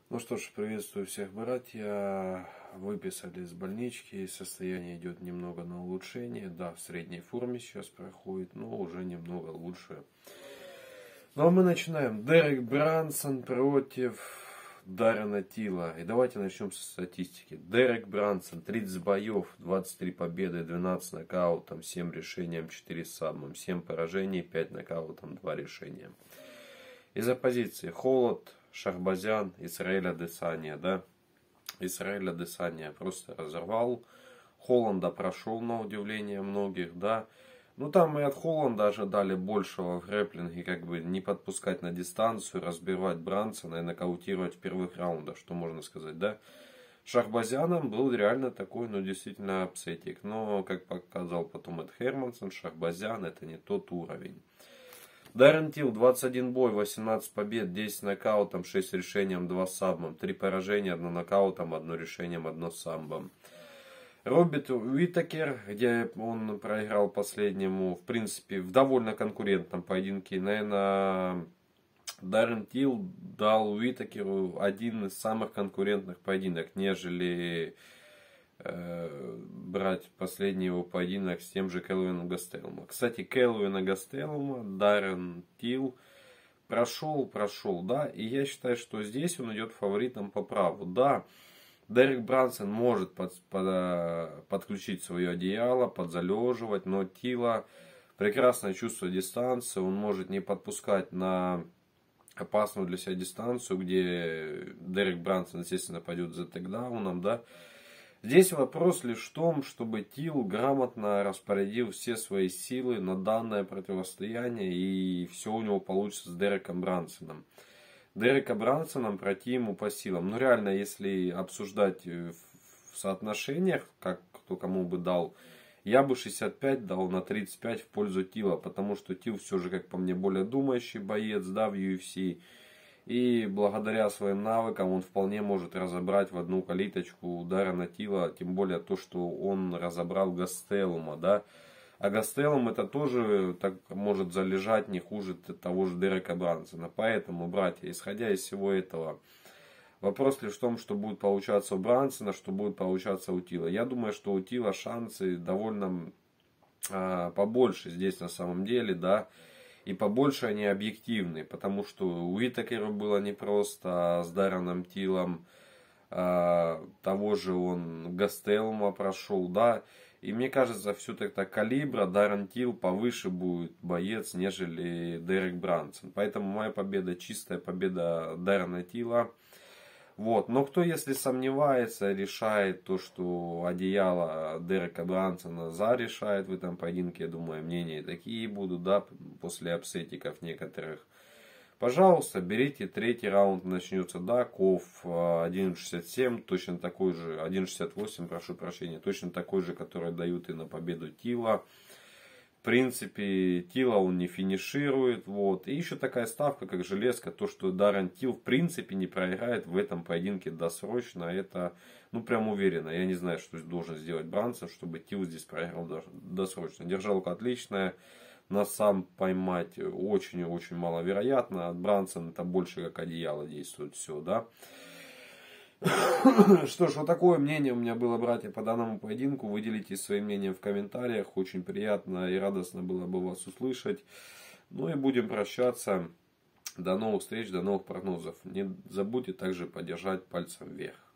Ну что ж, приветствую всех, братья. Выписали из больнички, состояние идет немного на улучшение. Да, в средней форме сейчас проходит, но уже немного лучше. Ну а мы начинаем. Дерек Брансон против Даррена Тила. И давайте начнем со статистики. Дерек Брансон, 30 боев, 23 победы, 12 нокаутом, 7 решением, 4 сабмом, 7 поражений, 5 нокаутом, 2 решения. Из оппозиции Холод, Шахбазян, Исраэль Адесanya, да. Исраэль Адесanya просто разорвал. Холланда прошел, на удивление многих, да. Ну там и от Холланда ожидали большего в грэпплинге, как бы не подпускать на дистанцию, разбивать Брансона и нокаутировать в первых раундах, что можно сказать, да. Шахбазяном был реально такой, ну действительно апсетик. Но, как показал потом Эд Хермансон, Шахбазян это не тот уровень. Даррен Тил, 21 бой, 18 побед, 10 нокаутом, 6 решением, 2 сабмом, 3 поражения, 1 нокаутом, 1 решением, 1 самбом. Роберт Уитакер, где он проиграл последнему, в принципе, в довольно конкурентном поединке. Наверное, Даррен Тил дал Уитакеру один из самых конкурентных поединок, нежели брать последний его поединок с тем же Келвином Гастеллом. Кстати, Келвина Гастеллома Даррен Тил прошел, да, и я считаю, что здесь он идет фаворитом по праву. Да, Дерек Брансон может подключить свое одеяло, подзалеживать, но Тила прекрасно чувствует дистанцию, он может не подпускать на опасную для себя дистанцию, где Дерек Брансон, естественно, пойдет за тейкдауном, да. Здесь вопрос лишь в том, чтобы Тил грамотно распорядил все свои силы на данное противостояние, и все у него получится с Дереком Брансоном. Дерека Брансоном пройти ему по силам. Ну реально, если обсуждать в соотношениях, как кто кому бы дал, я бы 65 дал на 35 в пользу Тила, потому что Тил все же, как по мне, более думающий боец, да, в UFC. И благодаря своим навыкам он вполне может разобрать в одну калиточку Даррена Тила, тем более то, что он разобрал Гастеллума, да. А Гастеллум это тоже так может залежать не хуже того же Дерека Брансона. Поэтому, братья, исходя из всего этого, вопрос лишь в том, что будет получаться у Брансона, что будет получаться у Тила. Я думаю, что у Тила шансы довольно побольше здесь на самом деле, да. И побольше они объективны, потому что у Уитакеру было непросто, а с Дарреном Тилом того же он Гастеллума прошел, да. И мне кажется, все-таки калибра Даррен Тил повыше будет боец, нежели Дерек Брансон. Поэтому моя победа, чистая победа Даррена Тила. Вот. Но кто, если сомневается, решает то, что одеяло Дерека Брансона зарешает в этом поединке, я думаю, мнения такие будут, да, после апсетиков некоторых. Пожалуйста, берите, третий раунд начнется, да, Ков 1.67, точно такой же, 1.68, прошу прощения, точно такой же, который дают и на победу Тила. В принципе, Тила он не финиширует, вот. И еще такая ставка, как железка, то, что Даррен Тил в принципе не проиграет в этом поединке досрочно, это, ну, прям уверенно. Я не знаю, что должен сделать Брансон, чтобы Тил здесь проиграл досрочно. Держалка отличная. На сам поймать очень-очень маловероятно. От Брансона это больше как одеяло действует все, да. Что ж, вот такое мнение у меня было, братья, по данному поединку. Вы делитесь своим мнением в комментариях. Очень приятно и радостно было бы вас услышать. Ну и будем прощаться. До новых встреч, до новых прогнозов. Не забудьте также поддержать пальцем вверх.